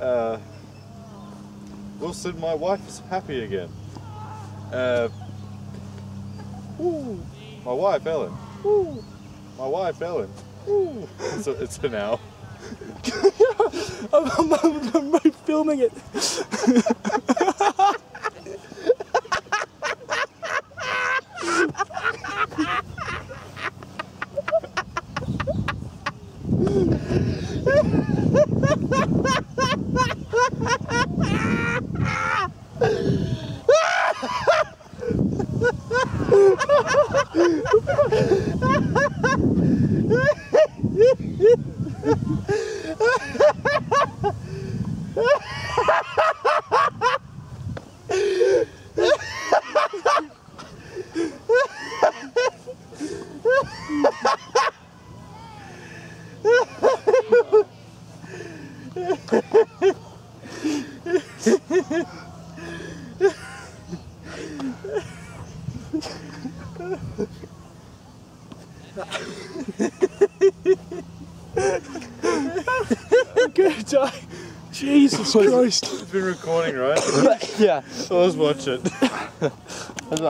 Wilson, my wife is happy again. My wife, Ellen. My wife, Ellen. It's an owl. I'm filming it. I'm gonna die. Jesus Christ. It's been recording, right? Yeah. Let's watch it.